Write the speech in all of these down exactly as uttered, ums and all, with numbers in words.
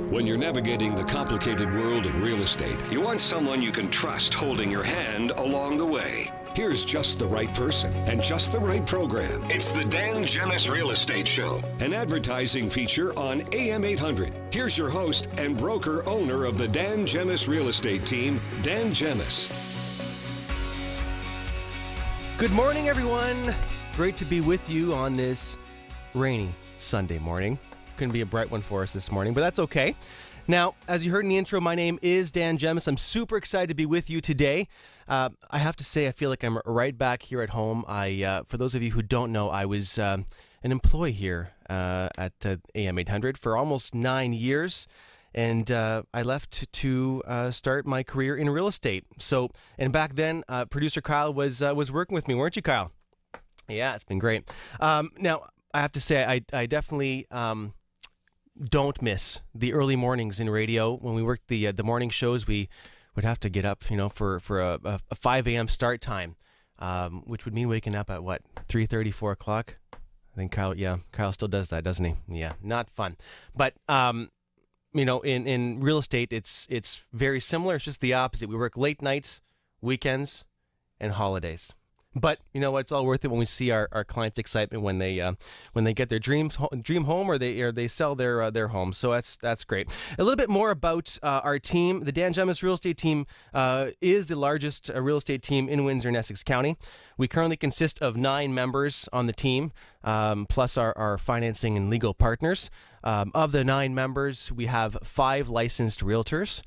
When you're navigating the complicated world of real estate, you want someone you can trust holding your hand along the way. Here's just the right person and just the right program. It's the Dan Gemus Real Estate Show, an advertising feature on A M eight hundred. Here's your host and broker-owner of the Dan Gemus Real Estate Team, Dan Gemus. Good morning, everyone. Great to be with you on this rainy Sunday morning. Couldn't be a bright one for us this morning, but that's okay. Now, as you heard in the intro, my name is Dan Gemus. I'm super excited to be with you today. Uh, I have to say, I feel like I'm right back here at home. I, uh, for those of you who don't know, I was um, an employee here uh, at uh, A M eight hundred for almost nine years. And uh, I left to uh, start my career in real estate. So, and back then, uh, producer Kyle was uh, was working with me, weren't you, Kyle? Yeah, it's been great. Um, now, I have to say, I, I definitely um, don't miss the early mornings in radio. When we worked the uh, the morning shows, we would have to get up, you know, for for a, a five a.m. start time, um, which would mean waking up at what, three thirty, four o'clock. I think Kyle, yeah, Kyle still does that, doesn't he? Yeah, not fun. But um, you know, in in real estate, it's it's very similar. It's just the opposite. We work late nights, weekends, and holidays. But you know what? It's all worth it when we see our, our clients' excitement when they uh, when they get their dreams dream home or they or they sell their uh, their home. So that's that's great. A little bit more about uh, our team. The Dan Gemus Real Estate Team uh, is the largest uh, real estate team in Windsor and Essex County. We currently consist of nine members on the team, um, plus our, our financing and legal partners. Um, of the nine members, we have five licensed realtors.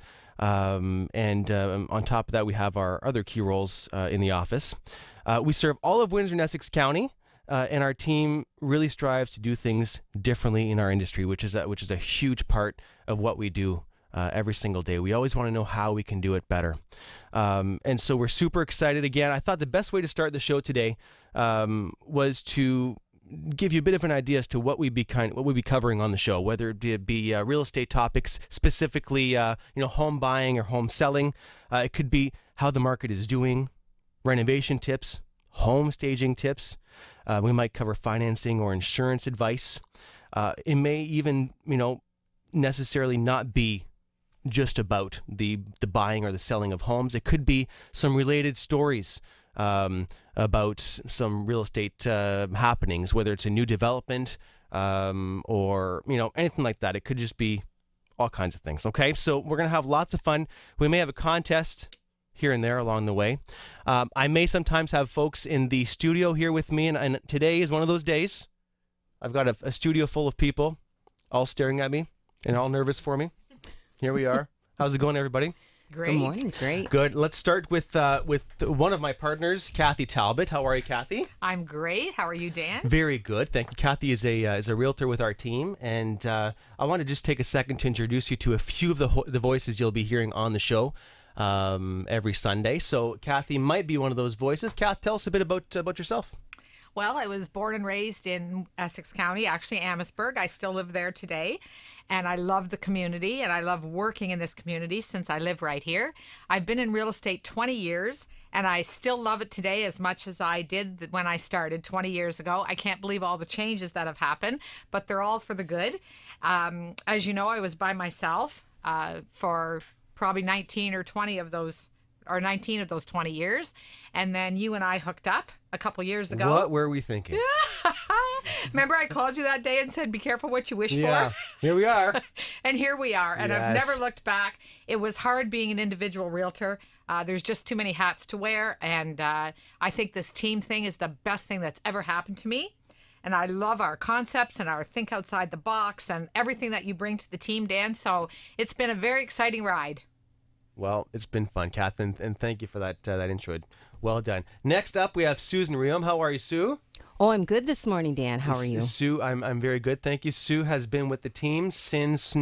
Um, and uh, on top of that, we have our other key roles uh, in the office. Uh, we serve all of Windsor and Essex County, uh, and our team really strives to do things differently in our industry, which is a, which is a huge part of what we do uh, every single day. We always want to know how we can do it better. Um, and so we're super excited again. I thought the best way to start the show today um, was to give you a bit of an idea as to what we'd be kind, what we'd be covering on the show, whether it be, be uh, real estate topics, specifically, uh, you know, home buying or home selling. Uh, it could be how the market is doing, renovation tips, home staging tips. Uh, we might cover financing or insurance advice. Uh, it may even, you know, necessarily not be just about the the buying or the selling of homes. It could be some related stories um, about some real estate uh, happenings, whether it's a new development um, or, you know, anything like that. It could just be all kinds of things. Okay, so we're going to have lots of fun. We may have a contest here and there along the way. Um, I may sometimes have folks in the studio here with me, and, and today is one of those days. I've got a, a studio full of people all staring at me and all nervous for me. Here we are. How's it going, everybody? Great. Good morning. Great. Good. Let's start with uh, with one of my partners, Kathy Talbot. How are you, Kathy? I'm great. How are you, Dan? Very good. Thank you. Kathy is a uh, is a realtor with our team, and uh, I want to just take a second to introduce you to a few of the ho- the voices you'll be hearing on the show um, every Sunday. So Kathy might be one of those voices. Kath, tell us a bit about about yourself. Well, I was born and raised in Essex County, actually Amherstburg. I still live there today, and I love the community, and I love working in this community since I live right here. I've been in real estate twenty years, and I still love it today as much as I did when I started twenty years ago. I can't believe all the changes that have happened, but they're all for the good. Um, as you know, I was by myself uh, for probably nineteen or twenty of those, or nineteen of those twenty years, and then you and I hooked up a couple years ago. What were we thinking? Remember I called you that day and said, be careful what you wish yeah, for? Here we are. And here we are. And yes. I've never looked back. It was hard being an individual realtor. Uh, there's just too many hats to wear. And uh, I think this team thing is the best thing that's ever happened to me. And I love our concepts and our think outside the box and everything that you bring to the team, Dan. So it's been a very exciting ride. Well, it's been fun, Kath, and, and thank you for that uh, that intro. Well done. Next up, we have Susan Riem. How are you, Sue? Oh, I'm good this morning, Dan. How are you? Sue, I'm I'm very good, thank you. Sue has been with the team since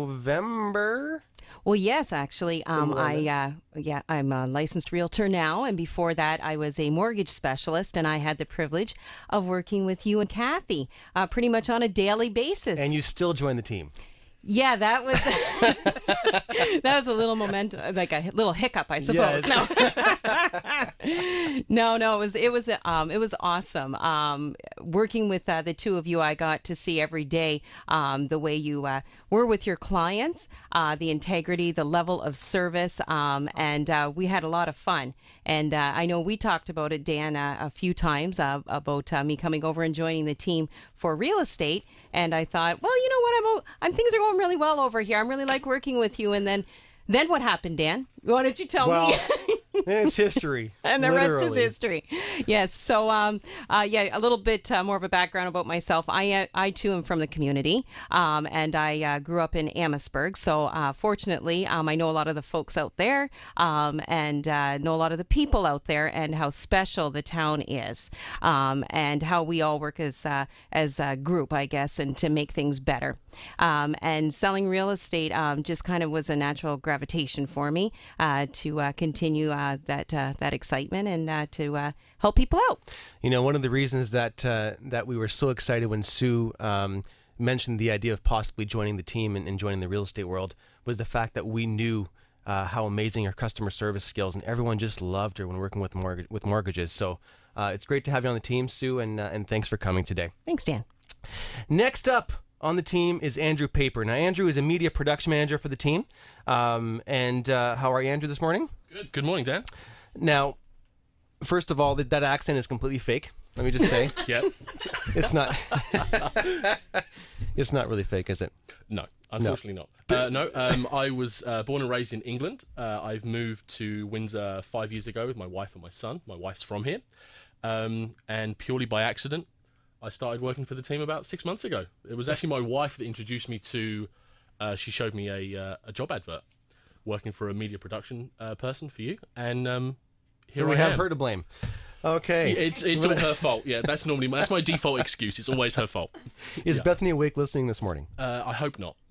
November. Well, yes, actually. Um, I uh, yeah, I'm a licensed realtor now, and before that, I was a mortgage specialist, and I had the privilege of working with you and Kathy uh, pretty much on a daily basis. And you still join the team. Yeah, that was that was a little moment, like a little hiccup, I suppose. Yes. No, no, no, it was it was um, it was awesome. Um, working with uh, the two of you, I got to see every day um, the way you uh, were with your clients, uh, the integrity, the level of service, um, and uh, we had a lot of fun. And uh, I know we talked about it, Dan, uh, a few times uh, about uh, me coming over and joining the team for real estate. And I thought, well, you know what, I'm, I'm things are going really well over here. I'm really like working with you. And then, then what happened, Dan? Why don't you tell well, me? Then it's history. And the literally. rest is history. Yes. So, um, uh, yeah, a little bit uh, more of a background about myself. I, uh, I too am from the community, um, and I uh, grew up in Amherstburg. So, uh, fortunately, um, I know a lot of the folks out there, um, and uh, know a lot of the people out there, and how special the town is, um, and how we all work as uh, as a group, I guess, and to make things better. Um, and selling real estate um, just kind of was a natural gravitation for me uh, to uh, continue. Uh, Uh, that uh, that excitement and uh, to uh, help people out. You know, one of the reasons that uh, that we were so excited when Sue um, mentioned the idea of possibly joining the team and, and joining the real estate world was the fact that we knew uh, how amazing her customer service skills, and everyone just loved her when working with mortgage with mortgages. So uh, it's great to have you on the team, Sue, and uh, and thanks for coming today. Thanks, Dan. Next up on the team is Andrew Paper. Now, Andrew is a media production manager for the team. Um, and uh, how are you, Andrew, this morning? Good. Good morning, Dan. Now, first of all, that, that accent is completely fake. Let me just say. Yeah. It's not. It's not really fake, is it? No, unfortunately no. not. Uh, no, um, I was uh, born and raised in England. Uh, I've moved to Windsor five years ago with my wife and my son. My wife's from here. Um, and purely by accident, I started working for the team about six months ago. It was actually my wife that introduced me to, uh, she showed me a, uh, a job advert working for a media production uh, person for you. And um, here so we I have am. her to blame. Okay. It's it's all her fault. Yeah, that's normally my, that's my default excuse. It's always her fault. Is yeah. Bethany awake listening this morning? Uh, I hope not.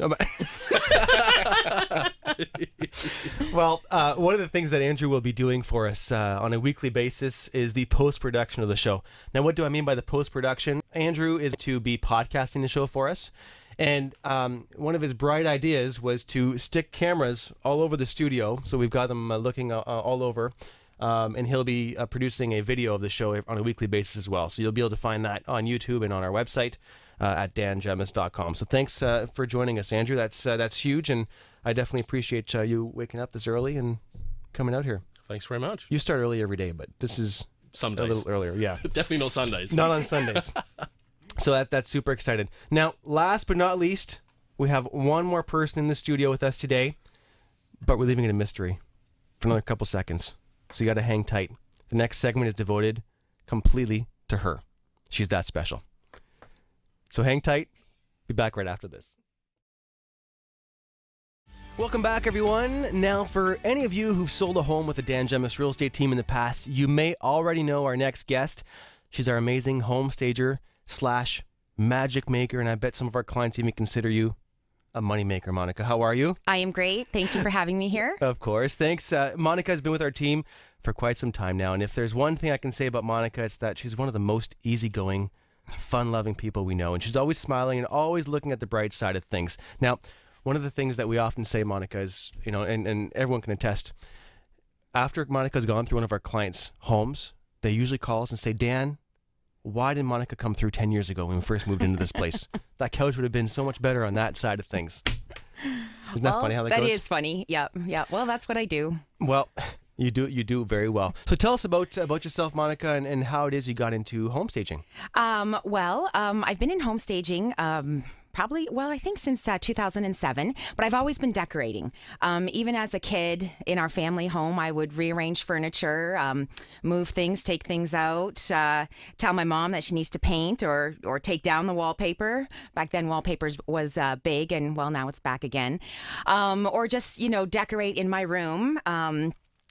Well, uh, one of the things that Andrew will be doing for us uh, on a weekly basis is the post-production of the show. Now, what do I mean by the post-production? Andrew is to be podcasting the show for us. And um, one of his bright ideas was to stick cameras all over the studio. So we've got them uh, looking uh, all over. Um, and he'll be uh, producing a video of the show on a weekly basis as well. So you'll be able to find that on YouTube and on our website uh, at dan gemus dot com. So thanks uh, for joining us, Andrew. That's uh, that's huge, and I definitely appreciate uh, you waking up this early and coming out here. Thanks very much. You start early every day, but this is Some a days. little earlier. Yeah, Definitely not Sundays. not on Sundays. So that that's super excited. Now, last but not least, we have one more person in the studio with us today, but we're leaving it a mystery for another couple seconds. So you got to hang tight. The next segment is devoted completely to her. She's that special. So hang tight. Be back right after this. Welcome back, everyone. Now, for any of you who've sold a home with the Dan Gemus real estate team in the past, you may already know our next guest. She's our amazing home stager slash magic maker, and I bet some of our clients even consider you a moneymaker. Monica, how are you? I am great. Thank you for having me here. Of course. Thanks. Uh, Monica has been with our team for quite some time now, and if there's one thing I can say about Monica, it's that she's one of the most easygoing, fun-loving people we know, and she's always smiling and always looking at the bright side of things. Now, one of the things that we often say, Monica, is, you know, and, and everyone can attest, after Monica's gone through one of our clients' homes, they usually call us and say, Dan, why did Monica come through ten years ago when we first moved into this place? That couch would have been so much better on that side of things. Isn't that well, funny how that, that goes? That is funny. Yeah. Yeah. Well, that's what I do. Well, you do you do very well. So tell us about about yourself, Monica, and, and how it is you got into home staging. Um, well, um, I've been in home staging um, probably, well, I think since uh, two thousand seven, but I've always been decorating. Um, even as a kid in our family home, I would rearrange furniture, um, move things, take things out, uh, tell my mom that she needs to paint or or take down the wallpaper. Back then, wallpapers was uh, big, and well, now it's back again. Um, or just, you know, decorate in my room. Um,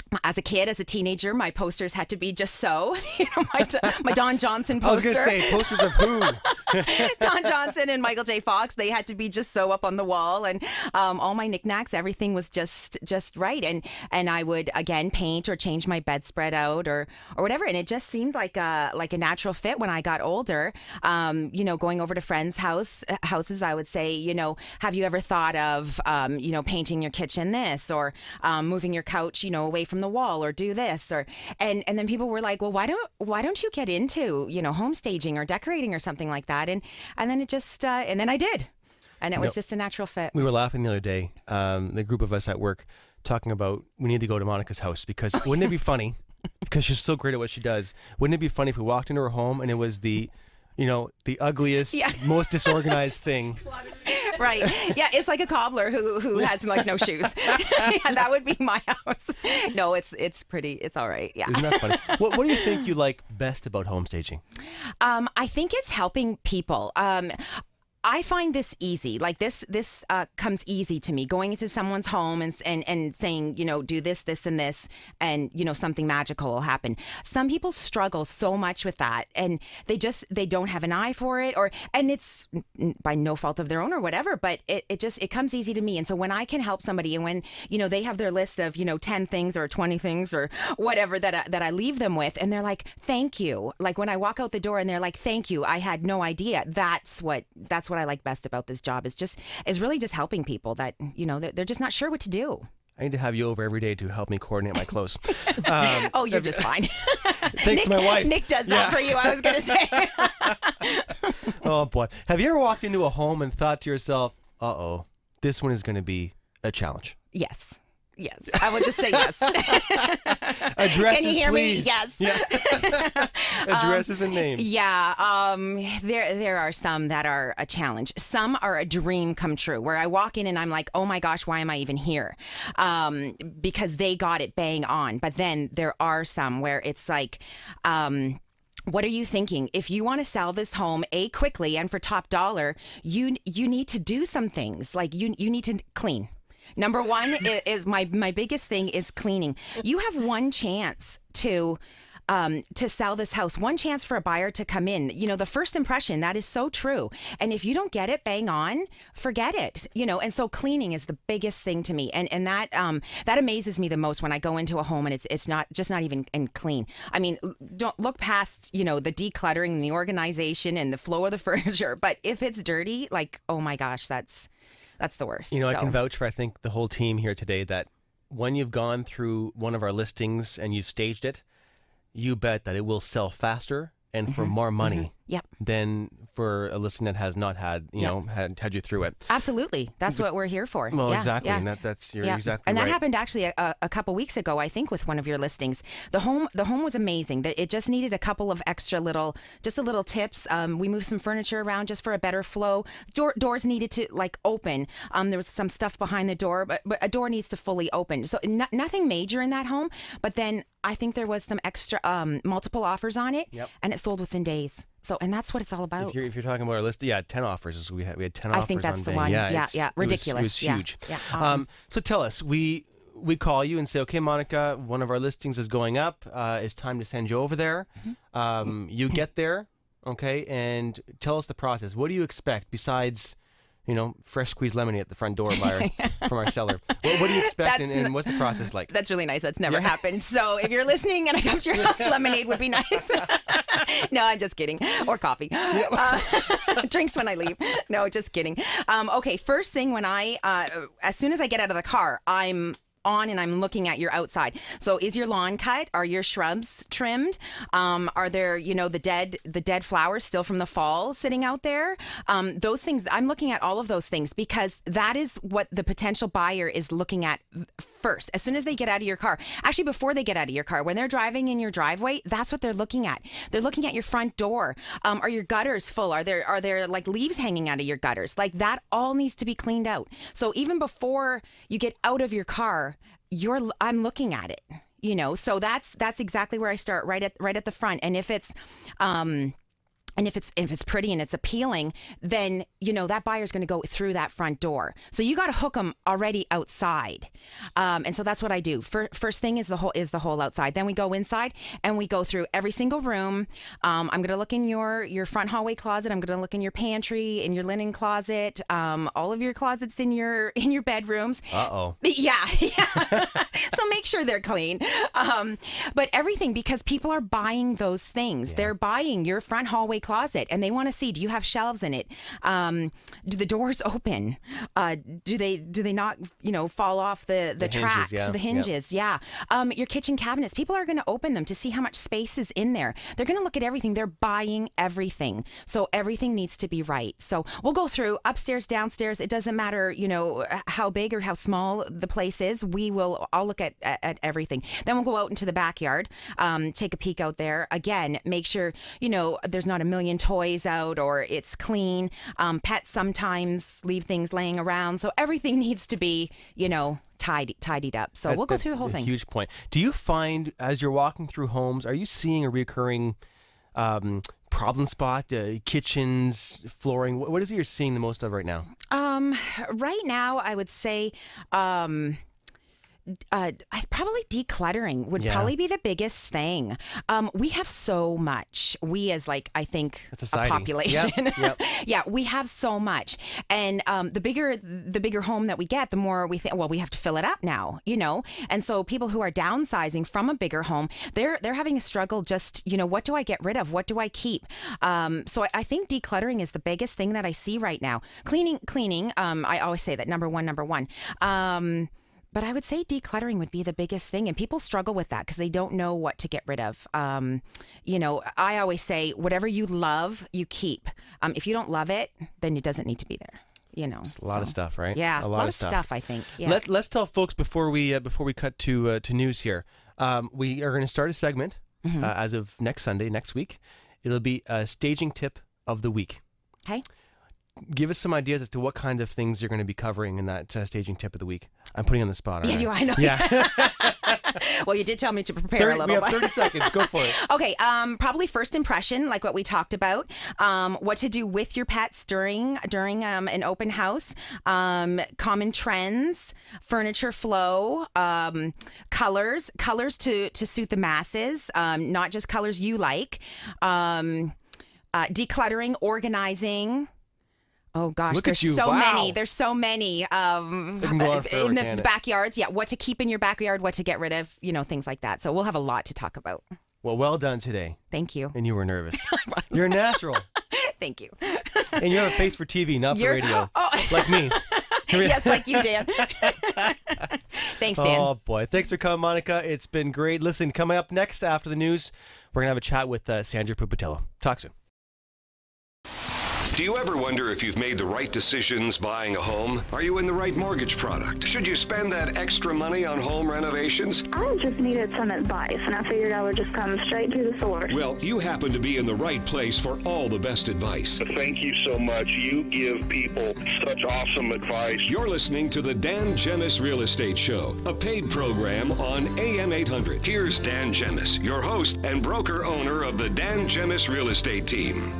as a kid, as a teenager, my posters had to be just so. You know, my, my Don Johnson poster. I was going to say, posters of who? Don Johnson and Michael J. Fox, they had to be just so up on the wall. And um, all my knickknacks, everything was just just right. And and I would, again, paint or change my bedspread out or or whatever. And it just seemed like a, like a natural fit when I got older. Um, you know, going over to friends' house houses, I would say, you know, have you ever thought of, um, you know, painting your kitchen this or um, moving your couch, you know, away from the wall or do this or and and then people were like, well, why don't why don't you get into, you know, home staging or decorating or something like that? And and then it just uh, and then I did, and it You was know, just a natural fit. We were laughing the other day, um, the group of us at work, talking about we need to go to Monica's house because wouldn't it be funny? Because she's so great at what she does. Wouldn't it be funny if we walked into her home and it was the, you know, the ugliest, Yeah. most disorganized thing? Right. Yeah, it's like a cobbler who who has like no shoes. Yeah, that would be my house. No, it's it's pretty. It's all right. Yeah. Isn't that funny? What, what do you think you like best about home staging? Um, I think it's helping people. Um, I find this easy. Like this, this uh, comes easy to me. Going into someone's home and and and saying, you know, do this, this, and this, and you know, something magical will happen. Some people struggle so much with that, and they just they don't have an eye for it, or and it's by no fault of their own or whatever. But it, it just it comes easy to me. And so when I can help somebody, and when you know they have their list of you know ten things or twenty things or whatever that I, that I leave them with, and they're like, thank you. Like when I walk out the door and they're like, thank you. I had no idea. That's what that's what I like best about this job is just is really just helping people that you know they're, they're just not sure what to do. I need to have you over every day to help me coordinate my clothes. Um, oh, you're just fine. Thanks Nick, to my wife. Nick does that Yeah. for you. I was going to say. Oh boy, have you ever walked into a home and thought to yourself, "Uh oh, this one is going to be a challenge"? Yes. Yes, I will just say yes. Addresses, Can you hear please. me? Yes. Yeah. Addresses and names. Yeah, um, there there are some that are a challenge. Some are a dream come true, where I walk in and I'm like, oh my gosh, why am I even here? Um, because they got it bang on. But then there are some where it's like, um, what are you thinking? If you want to sell this home, A, quickly and for top dollar, you you need to do some things. Like you you need to clean. Number one is, is my my biggest thing is cleaning. You have one chance to um, to sell this house, one chance for a buyer to come in. You know, the first impression, that is so true. And if you don't get it bang on, forget it. You know, and so cleaning is the biggest thing to me. And and that um, that amazes me the most when I go into a home and it's it's not just not even in clean. I mean, don't look past, you know, the decluttering and the organization and the flow of the furniture. But if it's dirty, like, oh my gosh, that's That's the worst. You know, so. I can vouch for, I think, the whole team here today that when you've gone through one of our listings and you've staged it, you bet that it will sell faster and for Mm-hmm. more money Mm-hmm. Yep. than for a listing that has not had, you Yep. know, had, had you through it. Absolutely. That's what we're here for. Well, Yeah, exactly. yeah. And that, that's, you're Yeah. exactly and that right. happened actually a, a couple weeks ago, I think, with one of your listings. The home, the home was amazing. The- It just needed a couple of extra little, just a little tips. Um, we moved some furniture around just for a better flow. Door, doors needed to like open. Um, there was some stuff behind the door, but, but a door needs to fully open. So no, nothing major in that home. But then I think there was some extra, um, multiple offers on it, Yep. and it sold within days. So, and that's what it's all about. If you're, if you're talking about our list, yeah, ten offers. We had, we had ten offers I think that's on the Bing. one. Yeah, Yeah, it's- yeah. it was- Ridiculous. It was, Yeah. huge. Yeah, awesome. Um, so tell us, we we call you and say, okay, Monica, one of our listings is going up. Uh, it's time to send you over there. Mm-hmm. Um, you get there, okay, and tell us the process. What do you expect besides, you know, fresh squeezed lemonade at the front door by our, from our seller? What, what do you expect, and, That's and what's the process like? That's really nice. That's never happened. So if you're listening and I come to your house, lemonade would be nice. No, I'm just kidding. Or coffee. Uh, drinks when I leave. No, just kidding. Um, okay, first thing when I, uh, as soon as I get out of the car, I'm on and I'm looking at your outside. So is your lawn cut? Are your shrubs trimmed? Um, are there, you know, the dead the dead flowers still from the fall sitting out there? Um, those things, I'm looking at all of those things because that is what the potential buyer is looking at first. As soon as they get out of your car, actually before they get out of your car, when they're driving in your driveway, that's what they're looking at. They're looking at your front door. Um, are your gutters full? Are there are there like leaves hanging out of your gutters? Like that all needs to be cleaned out. So even before you get out of your car, you're I'm looking at it, you know. So that's that's exactly where I start, right at right at the front. And if it's um and if it's if it's pretty and it's appealing, then you know that buyer's going to go through that front door. So you got to hook them already outside, um, and so that's what I do. First, first thing is the whole is the whole outside. Then we go inside and we go through every single room. Um, I'm going to look in your your front hallway closet. I'm going to look in your pantry, in your linen closet, um, all of your closets in your in your bedrooms. Uh oh. Yeah, yeah. So make sure they're clean. Um, but everything, because people are buying those things. Yeah. They're buying your front hallway closet and they want to see, do you have shelves in it? Um, do the doors open? Uh, do they do they not, you know, fall off the, the, the tracks, hinges, yeah. the hinges? Yep. Yeah. Um, your kitchen cabinets, people are going to open them to see how much space is in there. They're going to look at everything. They're buying everything. So everything needs to be right. So we'll go through upstairs, downstairs. It doesn't matter, you know, how big or how small the place is. We will all look at, at, at everything. Then we'll go out into the backyard, um, take a peek out there. Again, make sure, you know, there's not a million toys out or it's clean. Um, pets sometimes leave things laying around. So everything needs to be, you know, tidy, tidied up. So that, we'll go through the whole thing. Huge point. Do you find as you're walking through homes, are you seeing a recurring um, problem spot, uh, kitchens, flooring? What, what is it you're seeing the most of right now? Um, right now, I would say, um, Uh, probably decluttering would yeah. probably be the biggest thing. Um, we have so much. We as like, I think, a population. Yep. Yep. Yeah, we have so much. And um, the bigger the bigger home that we get, the more we think, well, we have to fill it up now, you know? And so people who are downsizing from a bigger home, they're they're having a struggle just, you know, what do I get rid of? What do I keep? Um, so I, I think decluttering is the biggest thing that I see right now. Cleaning, cleaning, um, I always say that number one, number one. Um, But I would say decluttering would be the biggest thing. And people struggle with that because they don't know what to get rid of. Um, you know, I always say, whatever you love, you keep. Um, if you don't love it, then it doesn't need to be there. You know, Just a lot so, of stuff, right? Yeah, a lot, lot of of stuff. stuff I think. Yeah. Let, let's tell folks before we uh, before we cut to uh, to news here. Um, we are going to start a segment mm-hmm. uh, as of next Sunday, next week. It'll be a staging tip of the week. Okay. Give us some ideas as to what kind of things you're going to be covering in that uh, staging tip of the week. I'm putting you on the spot. Yeah, do I know. Yeah. Well, you did tell me to prepare thirty, a little. We have thirty seconds. Go for it. Okay. Um, probably first impression, like what we talked about. Um, what to do with your pets during during um, an open house. Um, common trends, furniture flow, um, colors, colors to to suit the masses. Um, not just colors you like. Um, uh, decluttering, organizing. Oh gosh, Look there's so wow. many. There's so many um, in the it? backyards. Yeah, what to keep in your backyard, what to get rid of, you know, things like that. So we'll have a lot to talk about. Well, well done today. Thank you. And you were nervous. You're natural. Thank you. And you have a face for T V, not for You're, radio. Oh. Like me. Yes, like you, Dan. Thanks, Dan. Oh, boy. Thanks for coming, Monica. It's been great. Listen, coming up next after the news, we're going to have a chat with uh, Sandra Pupatello. Talk soon. Do you ever wonder if you've made the right decisions buying a home? Are you in the right mortgage product? Should you spend that extra money on home renovations? I just needed some advice, and I figured I would just come straight to the source. Well, you happen to be in the right place for all the best advice. Thank you so much. You give people such awesome advice. You're listening to the Dan Gemus Real Estate Show, a paid program on A M eight hundred. Here's Dan Gemus, your host and broker-owner of the Dan Gemus Real Estate Team.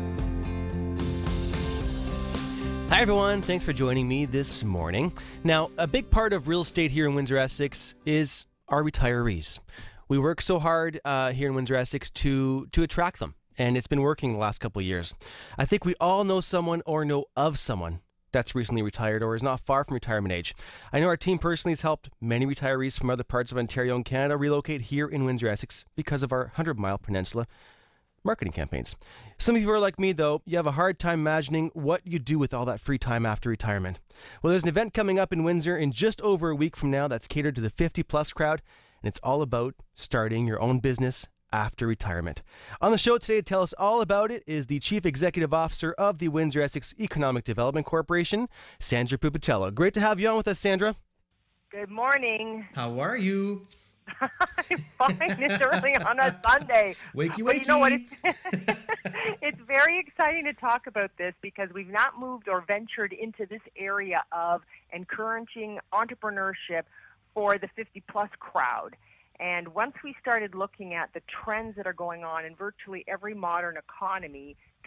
Hi, everyone. Thanks for joining me this morning. Now, a big part of real estate here in Windsor Essex is our retirees. We work so hard uh, here in Windsor Essex to, to attract them, and it's been working the last couple of years. I think we all know someone or know of someone that's recently retired or is not far from retirement age. I know our team personally has helped many retirees from other parts of Ontario and Canada relocate here in Windsor Essex because of our hundred-mile peninsula marketing campaigns. Some of you are like me, though. You have a hard time imagining what you do with all that free time after retirement. Well, there's an event coming up in Windsor in just over a week from now that's catered to the fifty plus crowd, and it's all about starting your own business after retirement. On the show today to tell us all about it is the Chief Executive Officer of the Windsor Essex Economic Development Corporation, Sandra Pupatello. Great to have you on with us, Sandra. Good morning. How are you? I'm fine. It's early on a Sunday. Wakey, wakey. But you know what? It's, it's very exciting to talk about this because we've not moved or ventured into this area of encouraging entrepreneurship for the fifty plus crowd. And once we started looking at the trends that are going on in virtually every modern economy,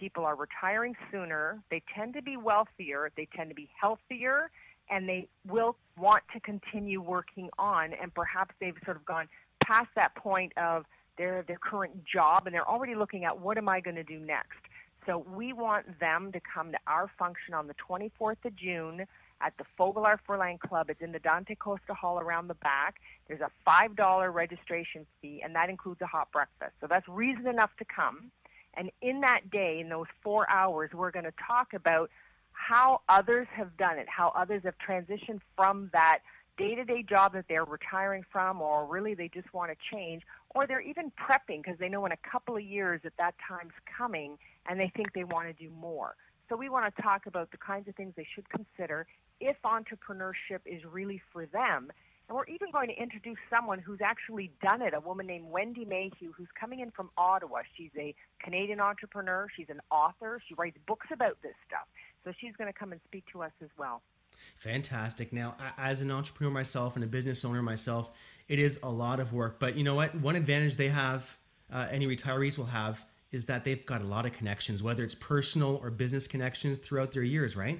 people are retiring sooner, they tend to be wealthier, they tend to be healthier, and they will want to continue working on, and perhaps they've sort of gone past that point of their their current job, and they're already looking at, what am I going to do next? So we want them to come to our function on the twenty-fourth of June at the Fogelar Furlan Club. It's in the Dante Costa Hall around the back. There's a five dollar registration fee, and that includes a hot breakfast. So that's reason enough to come. And in that day, in those four hours, we're going to talk about how others have done it, how others have transitioned from that day-to-day job that they're retiring from, or really they just want to change, or they're even prepping because they know in a couple of years that that time's coming and they think they want to do more. So we want to talk about the kinds of things they should consider if entrepreneurship is really for them. And we're even going to introduce someone who's actually done it, a woman named Wendy Mayhew, who's coming in from Ottawa. She's a Canadian entrepreneur. She's an author. She writes books about this stuff. So she's going to come and speak to us as well. Fantastic. Now, as an entrepreneur myself and a business owner myself, it is a lot of work. But you know what? One advantage they have, uh, any retirees will have, is that they've got a lot of connections, whether it's personal or business connections throughout their years, right?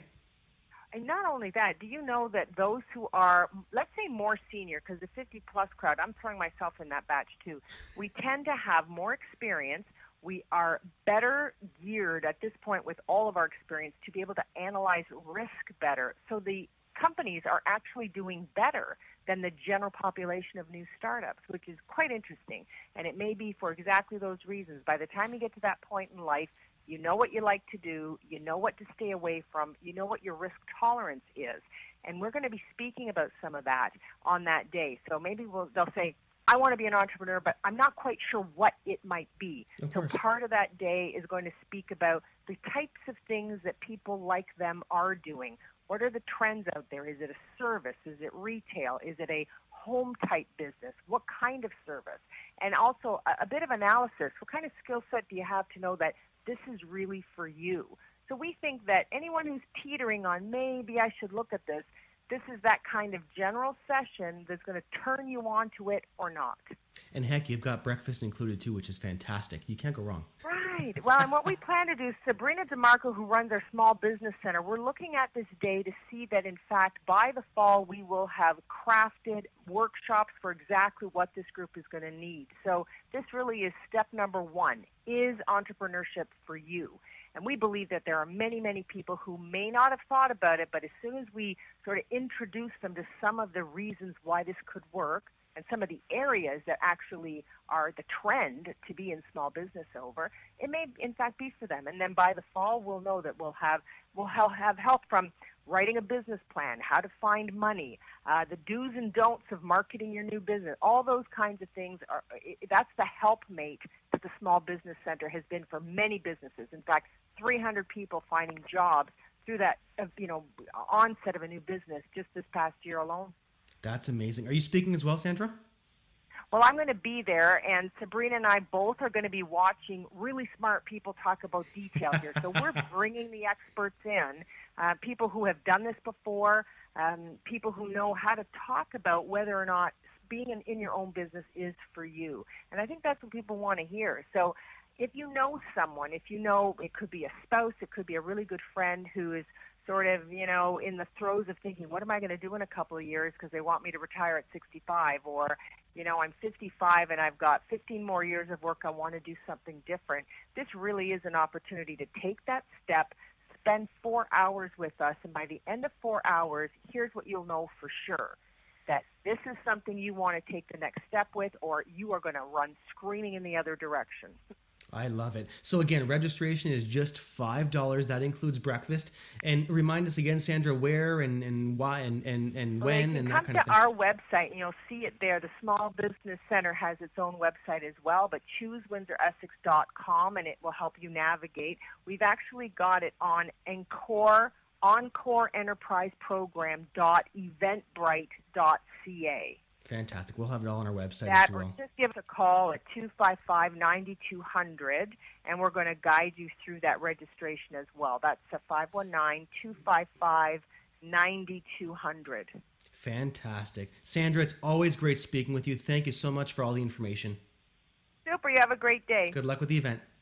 And not only that, do you know that those who are, let's say more senior, because the fifty plus crowd, I'm throwing myself in that batch too, we tend to have more experience. We are better geared at this point with all of our experience to be able to analyze risk better. So the companies are actually doing better than the general population of new startups, which is quite interesting. And it may be for exactly those reasons. By the time you get to that point in life, you know what you like to do, you know what to stay away from, you know what your risk tolerance is. And we're going to be speaking about some of that on that day. So maybe we'll, they'll say, I want to be an entrepreneur, but I'm not quite sure what it might be. So part of that day is going to speak about the types of things that people like them are doing. What are the trends out there? Is it a service? Is it retail? Is it a home-type business? What kind of service? And also a, a bit of analysis. What kind of skill set do you have to know that this is really for you? So we think that anyone who's teetering on maybe I should look at this, this is that kind of general session that's going to turn you on to it or not. And heck, you've got breakfast included too, which is fantastic. You can't go wrong. Right. Well, and what we plan to do, Sabrina DeMarco, who runs our small business center, we're looking at this day to see that, in fact, by the fall, we will have crafted workshops for exactly what this group is going to need. So this really is step number one. Is entrepreneurship for you? And we believe that there are many, many people who may not have thought about it, but as soon as we sort of introduce them to some of the reasons why this could work and some of the areas that actually are the trend to be in small business over, it may, in fact, be for them. And then by the fall, we'll know that we'll have, we'll have help from writing a business plan, how to find money, uh, the do's and don'ts of marketing your new business. All those kinds of things, are that's the helpmate that the Small Business Center has been for many businesses. In fact, three hundred people finding jobs through that, uh, you know, onset of a new business just this past year alone. That's amazing. Are you speaking as well, Sandra? Well, I'm going to be there, and Sabrina and I both are going to be watching really smart people talk about detail here. So we're bringing the experts in, uh, people who have done this before, um, people who know how to talk about whether or not being in, in your own business is for you. And I think that's what people want to hear. So if you know someone, if you know it could be a spouse, it could be a really good friend who is sort of, you know, in the throes of thinking, what am I going to do in a couple of years because they want me to retire at sixty-five, or, you know, I'm fifty-five and I've got fifteen more years of work. I want to do something different. This really is an opportunity to take that step, spend four hours with us, and by the end of four hours, here's what you'll know for sure, that this is something you want to take the next step with, or you are going to run screaming in the other direction. I love it. So again, registration is just five dollars. That includes breakfast. And remind us again, Sandra, where and, and why and, and, and well, when and that kind of thing. Come to our website and you'll see it there. The Small Business Center has its own website as well, but choose windsor essex dot com and it will help you navigate. We've actually got it on Encore, encore enterprise program dot eventbrite dot c a. Fantastic. We'll have it all on our website that, as well. Or just give us a call at two five five, nine two zero zero, and we're going to guide you through that registration as well. That's a five one nine, two five five, nine two zero zero. Fantastic. Sandra, it's always great speaking with you. Thank you so much for all the information. Super. You have a great day. Good luck with the event.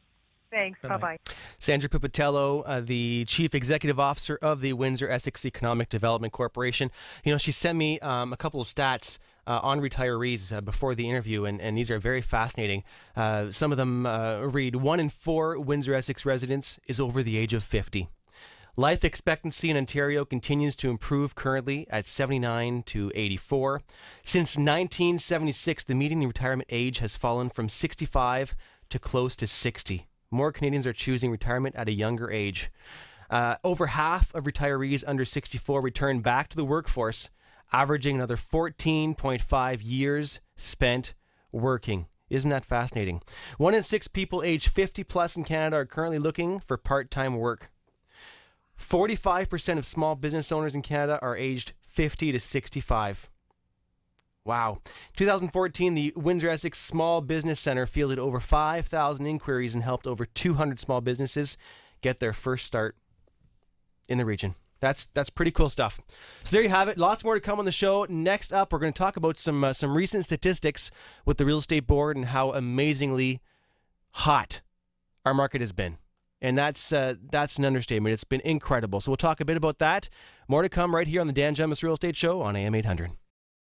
Thanks. Bye bye. Sandra Pupatello, uh, the Chief Executive Officer of the Windsor Essex Economic Development Corporation. You know, she sent me um, a couple of stats uh, on retirees uh, before the interview, and, and these are very fascinating. Uh, some of them uh, read, one in four Windsor Essex residents is over the age of fifty. Life expectancy in Ontario continues to improve, currently at seventy-nine to eighty-four. Since nineteen seventy-six, the median retirement age has fallen from sixty-five to close to sixty. More Canadians are choosing retirement at a younger age. Uh, over half of retirees under sixty-four return back to the workforce, averaging another fourteen point five years spent working. Isn't that fascinating? One in six people age fifty plus in Canada are currently looking for part-time work. forty-five percent of small business owners in Canada are aged fifty to sixty-five. Wow. twenty fourteen, the Windsor Essex Small Business Centre fielded over five thousand inquiries and helped over two hundred small businesses get their first start in the region. That's that's pretty cool stuff. So there you have it. Lots more to come on the show. Next up, we're going to talk about some uh, some recent statistics with the Real Estate Board and how amazingly hot our market has been. And that's uh, that's an understatement. It's been incredible. So we'll talk a bit about that. More to come right here on the Dan Gemus Real Estate Show on A M eight hundred.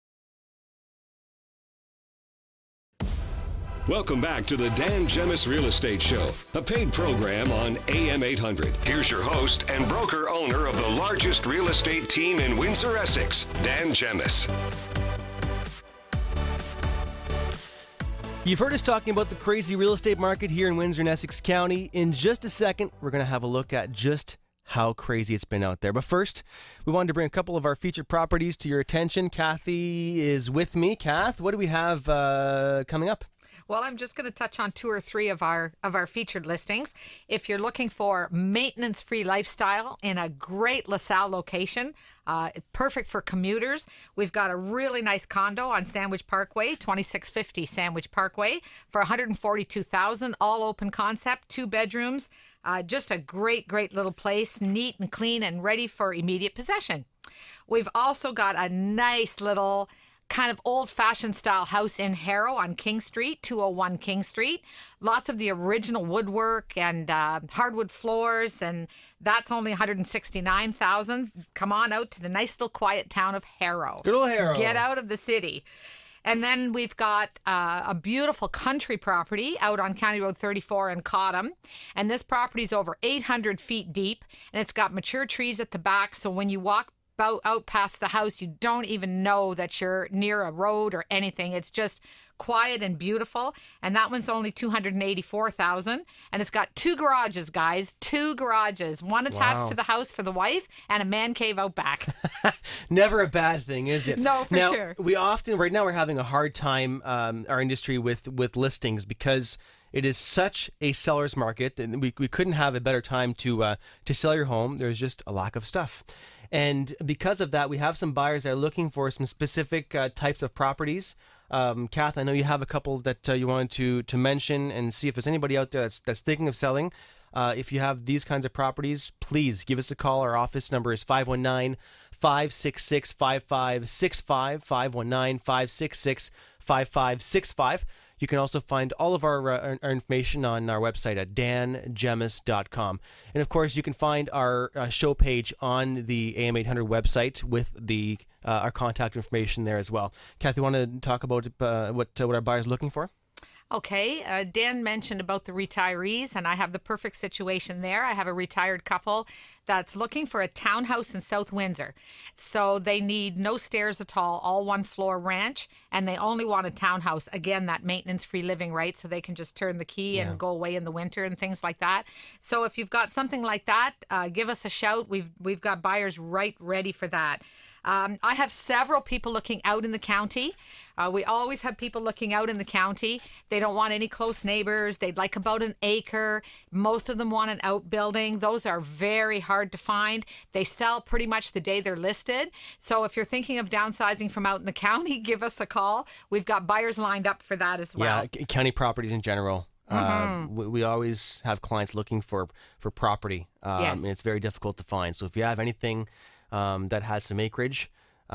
Welcome back to the Dan Gemus Real Estate Show, a paid program on A M eight hundred. Here's your host and broker-owner of the largest real estate team in Windsor, Essex, Dan Gemus. You've heard us talking about the crazy real estate market here in Windsor and Essex County. In just a second, we're going to have a look at just how crazy it's been out there. But first, we wanted to bring a couple of our featured properties to your attention. Kathy is with me. Kath, what do we have uh, coming up? Well, I'm just going to touch on two or three of our of our featured listings. If you're looking for maintenance-free lifestyle in a great LaSalle location, uh, perfect for commuters, we've got a really nice condo on Sandwich Parkway, twenty-six fifty Sandwich Parkway, for one hundred forty-two thousand dollars, all open concept, two bedrooms, uh, just a great, great little place, neat and clean and ready for immediate possession. We've also got a nice little kind of old-fashioned style house in Harrow on King Street, two oh one King Street. Lots of the original woodwork and uh, hardwood floors, and that's only one hundred sixty-nine thousand dollars. Come on out to the nice little quiet town of Harrow. Good old Harrow. Get out of the city. And then we've got uh, a beautiful country property out on County Road thirty-four in Cottam. And this property is over eight hundred feet deep, and it's got mature trees at the back, so when you walk Out, out past the house, you don't even know that you're near a road or anything. It's just quiet and beautiful. And that one's only two hundred eighty-four thousand dollars. And it's got two garages, guys. Two garages. One attached Wow. to the house for the wife and a man cave out back. Never a bad thing, is it? No, for now, sure. We often, right now, we're having a hard time, um, our industry, with, with listings because it is such a seller's market. And we, we couldn't have a better time to, uh, to sell your home. There's just a lack of stuff. And because of that, we have some buyers that are looking for some specific uh, types of properties. Um, Kath, I know you have a couple that uh, you wanted to to mention and see if there's anybody out there that's, that's thinking of selling. Uh, if you have these kinds of properties, please give us a call. Our office number is five one nine, five six six, five five six five, five one nine, five six six, five five six five. You can also find all of our, uh, our information on our website at dan gemus dot com. And of course, you can find our uh, show page on the A M eight hundred website with the uh, our contact information there as well. Kathy, want to talk about uh, what, uh, what our buyers are looking for? Okay, uh, Dan mentioned about the retirees, and I have the perfect situation there. I have a retired couple that's looking for a townhouse in South Windsor. So they need no stairs at all, all one floor ranch, and they only want a townhouse. Again, that maintenance-free living, right? So they can just turn the key Yeah. and go away in the winter and things like that. So if you've got something like that, uh, give us a shout. We've we've got buyers right ready for that. Um, I have several people looking out in the county. Uh, we always have people looking out in the county. They don't want any close neighbors. They'd like about an acre. Most of them want an outbuilding. Those are very hard to find. They sell pretty much the day they're listed. So if you're thinking of downsizing from out in the county, give us a call. We've got buyers lined up for that as well. Yeah, c- county properties in general. Uh, we, we always have clients looking for, for property. Um, Yes. And it's very difficult to find. So if you have anything um, that has some acreage,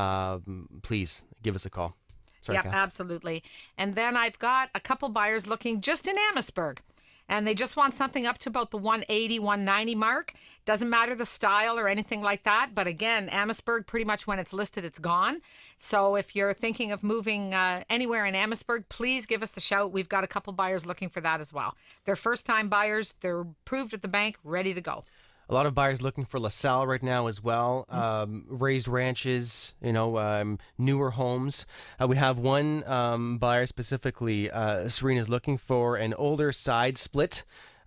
um, please give us a call. Sorry, Yep, Kath. absolutely. And then I've got a couple buyers looking just in Amherstburg. and they just want something up to about the one eighty, one ninety mark. Doesn't matter the style or anything like that. But again, Amherstburg, pretty much when it's listed, it's gone. So if you're thinking of moving uh, anywhere in Amherstburg, please give us a shout. We've got a couple buyers looking for that as well. They're first-time buyers. They're approved at the bank, ready to go. A lot of buyers looking for LaSalle right now as well. Um, raised ranches, you know, um, newer homes. Uh, we have one um, buyer specifically, uh, Serena's looking for an older side split,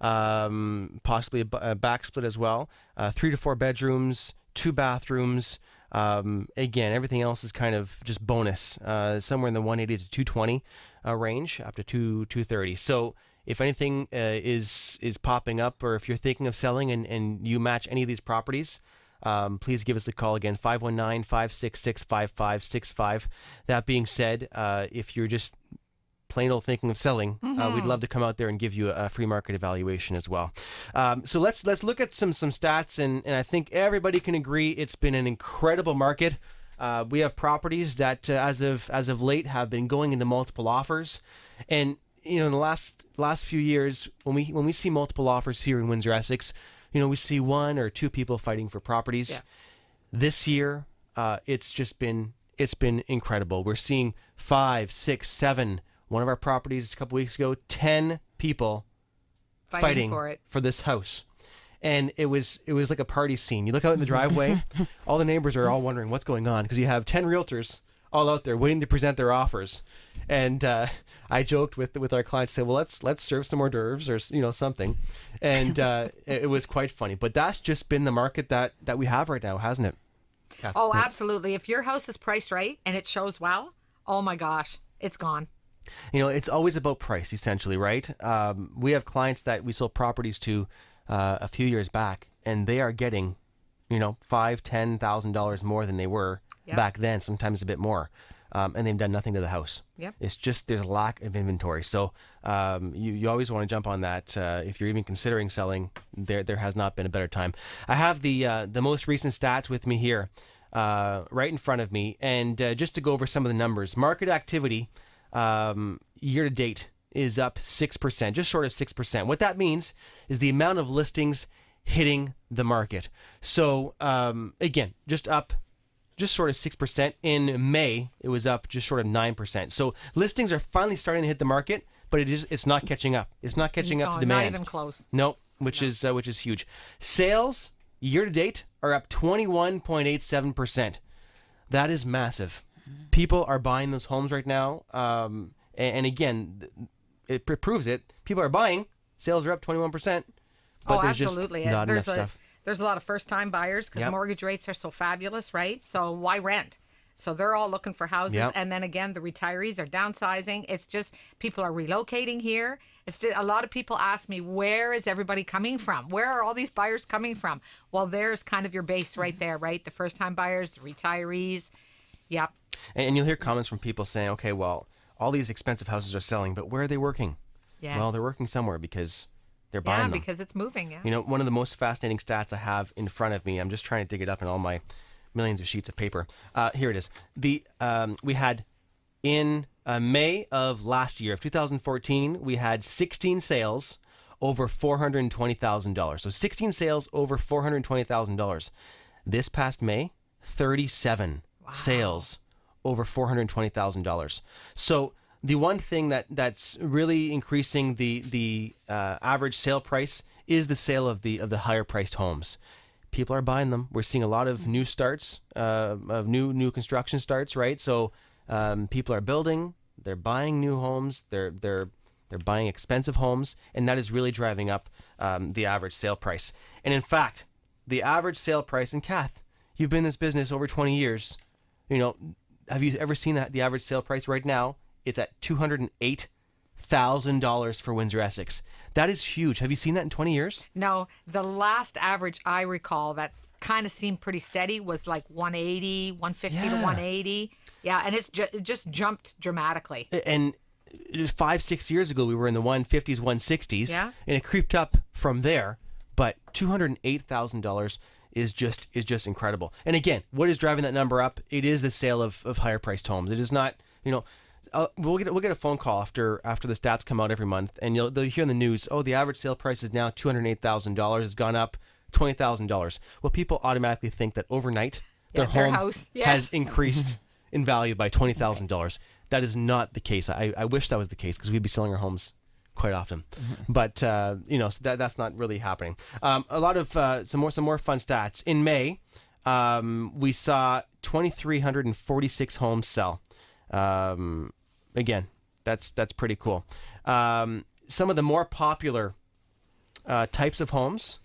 um, possibly a, b- a back split as well. Uh, three to four bedrooms, two bathrooms. Um, again, everything else is kind of just bonus, uh, somewhere in the one eighty to two twenty uh, range, up to two two thirty. So if anything uh, is is popping up, or if you're thinking of selling and, and you match any of these properties, um, please give us a call again, five one nine, five six six, five five six five. That being said, uh, if you're just plain old thinking of selling, mm-hmm. uh, we'd love to come out there and give you a, a free market evaluation as well. Um, so let's let's look at some some stats, and, and I think everybody can agree it's been an incredible market. Uh, we have properties that, uh, as of as of late, have been going into multiple offers, and you know, in the last last few years, when we when we see multiple offers here in Windsor Essex, you know, we see one or two people fighting for properties. Yeah. This year, uh, it's just been it's been incredible. We're seeing five, six, seven. One of our properties a couple weeks ago, ten people fighting, fighting for it for this house, and it was it was like a party scene. You look out in the driveway, all the neighbors are all wondering what's going on, because you have ten realtors all out there waiting to present their offers. And uh, I joked with with our clients, say, well, let's let's serve some hors d'oeuvres or you know something, and uh, it, it was quite funny. But that's just been the market that that we have right now, hasn't it? Kath? Oh, absolutely. If your house is priced right and it shows well, oh my gosh, it's gone. You know, it's always about price, essentially, right? Um, we have clients that we sold properties to uh, a few years back, and they are getting, you know, five, ten thousand dollars more than they were yep. back then, sometimes a bit more. Um, and they've done nothing to the house. Yep. It's just there's a lack of inventory. So um, you, you always want to jump on that. Uh, if you're even considering selling, there there has not been a better time. I have the uh, the most recent stats with me here, uh, right in front of me. And uh, just to go over some of the numbers, market activity um, year to date is up six percent, just short of six percent. What that means is the amount of listings hitting the market. So um, again, just up just short of six percent. In May, it was up just short of nine percent. So listings are finally starting to hit the market, but it is it's not catching up. It's not catching up no, to demand. Not even close. No, which no. is uh, which is huge. Sales year to date are up twenty-one point eight seven percent. That is massive. People are buying those homes right now. Um, and, and again, it pr- proves it. People are buying. Sales are up twenty-one percent. But oh, there's absolutely. just not there's enough a, stuff. There's a lot of first-time buyers because yep. mortgage rates are so fabulous, right? So why rent? So they're all looking for houses. Yep. And then again, the retirees are downsizing. It's just people are relocating here. It's just, a lot of people ask me, where is everybody coming from? Where are all these buyers coming from? Well, there's kind of your base right there, right? The first-time buyers, the retirees. Yep. And, and you'll hear comments from people saying, okay, well, all these expensive houses are selling, but where are they working? Yes. Well, they're working somewhere because they're buying yeah, them. because it's moving, yeah. You know, one of the most fascinating stats I have in front of me, I'm just trying to dig it up in all my millions of sheets of paper. Uh, here it is. The um, we had in uh, May of last year, of two thousand fourteen, we had sixteen sales over four hundred twenty thousand dollars. So sixteen sales over four hundred twenty thousand dollars. This past May, thirty-seven wow. sales over four hundred twenty thousand dollars. So the one thing that, that's really increasing the the uh, average sale price is the sale of the of the higher priced homes. People are buying them. We're seeing a lot of new starts, uh, of new new construction starts, right? So um, people are building, they're buying new homes, they're they're they're buying expensive homes, and that is really driving up um, the average sale price. And in fact, the average sale price, and Kath, you've been in this business over twenty years. You know, have you ever seen that the average sale price right now? It's at two hundred eight thousand dollars for Windsor Essex. That is huge. Have you seen that in twenty years? No, the last average I recall that kind of seemed pretty steady was like one eighty, one fifty yeah. to one eighty. Yeah, and it's ju- it just jumped dramatically. And five, six years ago, we were in the one fifties, one sixties, yeah. and it creeped up from there. But two hundred eight thousand dollars is just is just incredible. And again, what is driving that number up? It is the sale of, of higher priced homes. It is not, you know, uh, we'll get we'll get a phone call after after the stats come out every month, and you'll they'll hear in the news, oh, the average sale price is now two hundred eight thousand dollars, has gone up twenty thousand dollars. Well, people automatically think that overnight their Yeah, their home house. Yeah. has increased in value by twenty thousand dollars. That is not the case. I, I wish that was the case because we'd be selling our homes quite often, but uh, you know, so that that's not really happening. Um, a lot of uh, some more some more fun stats in May. Um, we saw two thousand three hundred forty-six homes sell. Um, again, that's that's pretty cool. Um, some of the more popular uh, types of homes,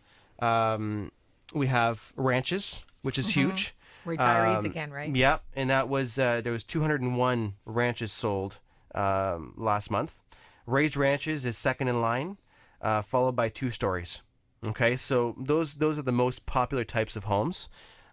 um, we have ranches, which is Mm-hmm. huge. Retirees Um, again, right? Yeah, and that was uh, there was two hundred one ranches sold um, last month. Raised ranches is second in line, uh, followed by two stories. Okay, so those those are the most popular types of homes.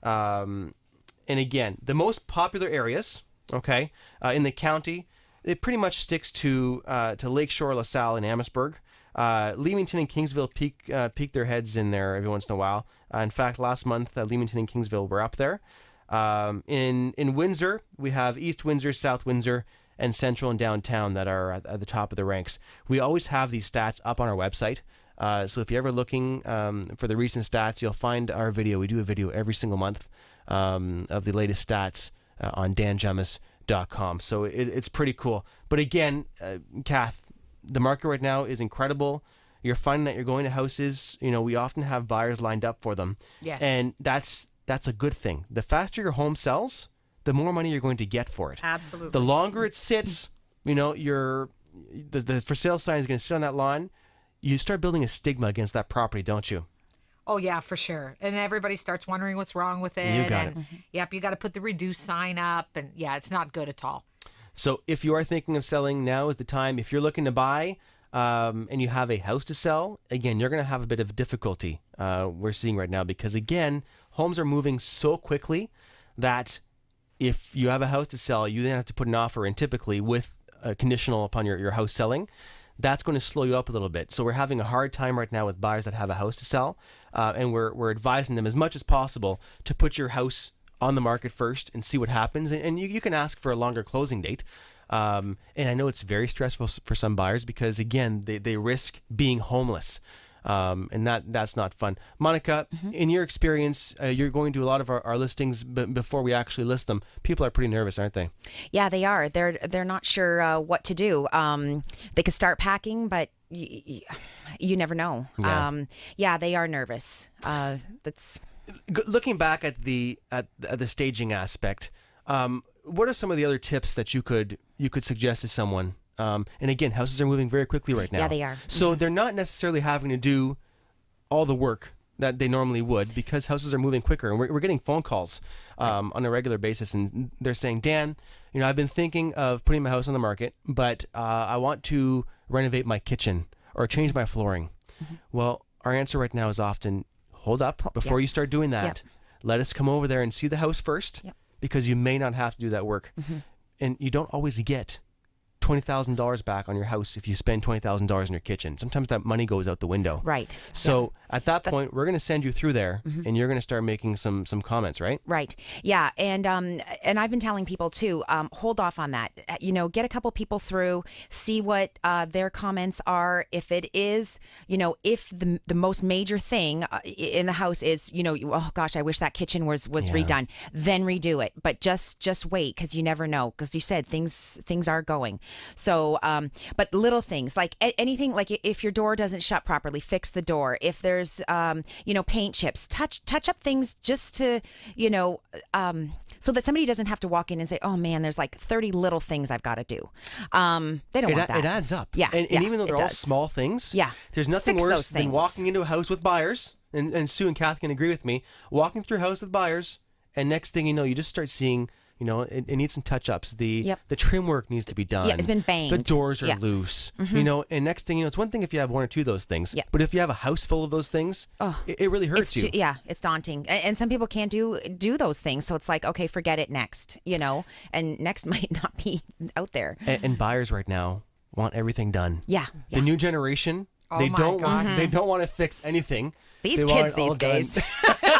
Um, and again, the most popular areas, okay, uh, in the county, it pretty much sticks to uh, to Lakeshore, LaSalle, and Amherstburg. Uh, Leamington and Kingsville peek uh, peek their heads in there every once in a while. Uh, in fact, last month, uh, Leamington and Kingsville were up there. Um, in in Windsor, we have East Windsor, South Windsor, and Central and Downtown that are at, at the top of the ranks. We always have these stats up on our website. Uh, so if you're ever looking um, for the recent stats, you'll find our video. We do a video every single month um, of the latest stats uh, on dan gemus dot com. So it, it's pretty cool. But again, uh, Kath, the market right now is incredible. You're finding that you're going to houses, you know, we often have buyers lined up for them. Yes. And that's that's a good thing. The faster your home sells, the more money you're going to get for it. Absolutely. The longer it sits, you know, your the, the for sale sign is going to sit on that lawn. You start building a stigma against that property, don't you? Oh yeah, for sure. And everybody starts wondering what's wrong with it. You got and, it. Yep, you got to put the reduced sign up, and yeah, it's not good at all. So if you are thinking of selling, now is the time. If you're looking to buy um, and you have a house to sell, again, you're going to have a bit of difficulty uh, we're seeing right now because, again, homes are moving so quickly that if you have a house to sell, you then have to put an offer in typically with a conditional upon your, your house selling. That's going to slow you up a little bit. So we're having a hard time right now with buyers that have a house to sell, uh, and we're we're advising them as much as possible to put your house on the market first and see what happens. And, and you, you can ask for a longer closing date. Um, and I know it's very stressful s- for some buyers because, again, they, they risk being homeless. Um, and that that's not fun. Monica, Mm-hmm. in your experience, uh, you're going to a lot of our, our listings, but before we actually list them, people are pretty nervous, aren't they? Yeah, they are. They're they're not sure uh, what to do. Um, they could start packing, but y- y- you never know. Yeah. Um, yeah, they are nervous. Uh, that's G- looking back at the at, at the staging aspect, um, what are some of the other tips that you could you could suggest to someone? Um, and again, houses are moving very quickly right now. Yeah, they are. So they're not necessarily having to do all the work that they normally would because houses are moving quicker. And we're, we're getting phone calls um, on a regular basis, and they're saying, Dan, you know, I've been thinking of putting my house on the market, but uh, I want to renovate my kitchen or change my flooring. Mm-hmm. Well, our answer right now is often, hold up before Yep. you start doing that. Yep. Let us come over there and see the house first, Yep. because you may not have to do that work. Mm-hmm. And you don't always get twenty thousand dollars back on your house if you spend twenty thousand dollars in your kitchen. Sometimes that money goes out the window. right. So at that That- point, we're going to send you through there, and you're going to start making some some comments, right? Right. Yeah. And um and I've been telling people too, um, hold off on that. Uh, You know, get a couple people through, see what uh, their comments are. If it is, you know, if the the most major thing uh, i- in the house is, you know, you- oh gosh, I wish that kitchen was was Yeah. redone, then redo it. But just just wait, because you never know. Because you said things things are going. So, um, but little things like a- anything, like i- if your door doesn't shut properly, fix the door. If there's, um, you know, paint chips, touch touch up things just to, you know, um, so that somebody doesn't have to walk in and say, oh man, there's like thirty little things I've got to do. Um, they don't It, want a- that. it adds up. Yeah, And, and yeah, even though it they're all does. small things, Yeah. there's nothing Fix worse those than things. walking into a house with buyers, and, and Sue and Kath can agree with me, walking through a house with buyers, and next thing you know, you just start seeing, you know, it, it needs some touch-ups. The Yep. the trim work needs to be done. Yeah, it's been banged. The doors are Yeah. Mm-hmm. loose. You know, and next thing you know, it's one thing if you have one or two of those things, Yeah. but if you have a house full of those things, Oh, it, it really hurts It's you. too, yeah, it's daunting, A- and some people can't do do those things. So it's like, okay, forget it next, you know, and next might not be out there. And, and buyers right now want everything done. Yeah, The yeah. new generation, Oh they my don't want God. they don't want to fix anything. These They want kids it all these done. days.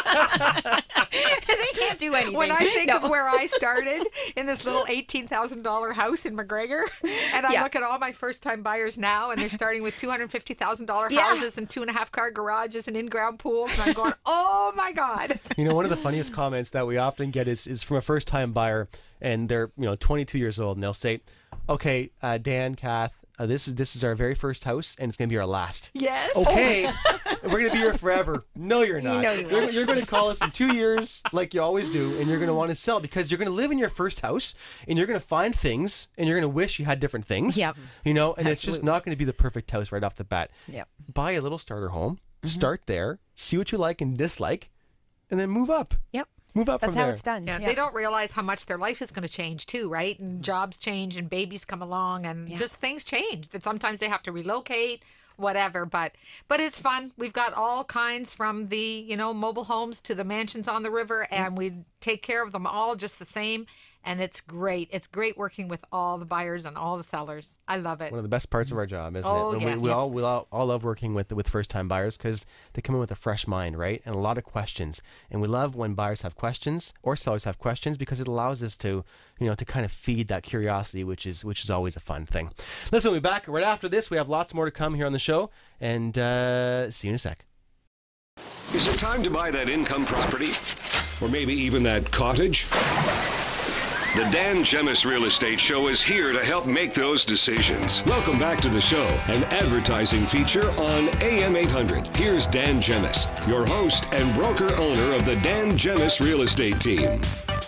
They can't do anything. When I think No. of where I started in this little eighteen thousand dollars house in McGregor, and I Yeah. look at all my first-time buyers now, and they're starting with two hundred fifty thousand dollars Yeah. houses and two-and-a-half-car garages and in-ground pools, and I'm going, oh, my God. You know, one of the funniest comments that we often get is, is from a first-time buyer, and they're, you know, twenty-two years old, and they'll say, okay, uh, Dan, Kath, uh, this is this is our very first house, and it's going to be our last. Yes. Okay, we're going to be here forever. No, you're not. know you you're you're going to call us in two years, like you always do, and you're going to want to sell because you're going to live in your first house, and you're going to find things, and you're going to wish you had different things. Yep. You know, and it's just Absolutely. not going to be the perfect house right off the bat. Yep. Buy a little starter home, start there, see what you like and dislike, and then move up. Yep. Move up That's from how there. it's done. Yeah, they don't realize how much their life is going to change too, right? And jobs change and babies come along and just things change. That sometimes they have to relocate, whatever. But but it's fun. We've got all kinds from the, you know, mobile homes to the mansions on the river, and we take care of them all just the same. And it's great. It's great working with all the buyers and all the sellers. I love it. One of the best parts of our job, isn't Oh, it? And yes. we, we all we all, all love working with with first time buyers because they come in with a fresh mind, right? And a lot of questions. And we love when buyers have questions or sellers have questions because it allows us to, you know, to kind of feed that curiosity, which is which is always a fun thing. Listen, we'll be back right after this. We have lots more to come here on the show, and uh, see you in a sec. Is it time to buy that income property? Or maybe even that cottage? The Dan Gemus Real Estate Show is here to help make those decisions. Welcome back to the show, an advertising feature on A M eight hundred. Here's Dan Gemus, your host and broker-owner of the Dan Gemus Real Estate Team.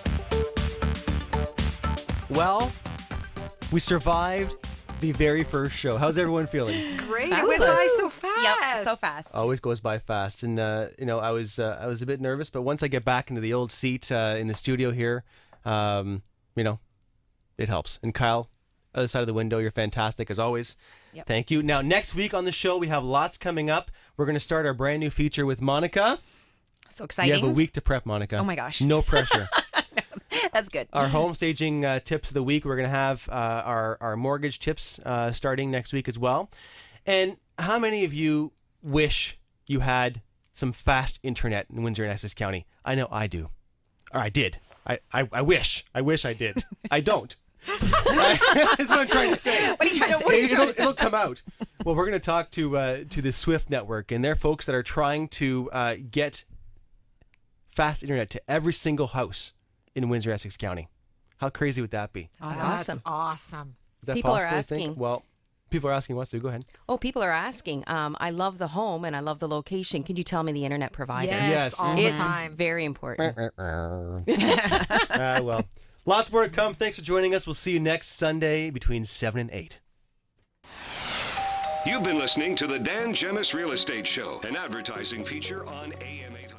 Well, we survived the very first show. How's everyone feeling? Great. It went by so fast. Yep. So fast. Always goes by fast, and uh, you know, I was uh, I was a bit nervous, but once I get back into the old seat uh, in the studio here, um, you know, it helps. And Kyle, other side of the window, you're fantastic as always. Yep. Thank you. Now, next week on the show, we have lots coming up. We're going to start our brand new feature with Monica. So exciting. You have a week to prep, Monica. Oh my gosh. No pressure. That's good. Our home staging uh, tips of the week. We're going to have uh, our, our mortgage tips uh, starting next week as well. And how many of you wish you had some fast internet in Windsor and Essex County? I know I do. Or I did. I, I, I wish. I wish I did. I don't. That's what I'm trying to say. What are you trying to say? It, it'll, it'll come out. Well, we're going to talk to uh, to the Swift Network, and they're folks that are trying to uh, get fast internet to every single house in Windsor Essex County. How crazy would that be? Awesome. That's Awesome. awesome. Is that People are possible, you think? asking. Well, people are asking what, so go ahead. Oh, people are asking. Um, I love the home and I love the location. Can you tell me the internet provider? Yes, Yes. all the It's time. very important. Ah, well, lots more to come. Thanks for joining us. We'll see you next Sunday between seven and eight. You've been listening to the Dan Gemus Real Estate Show, an advertising feature on A M eight hundred.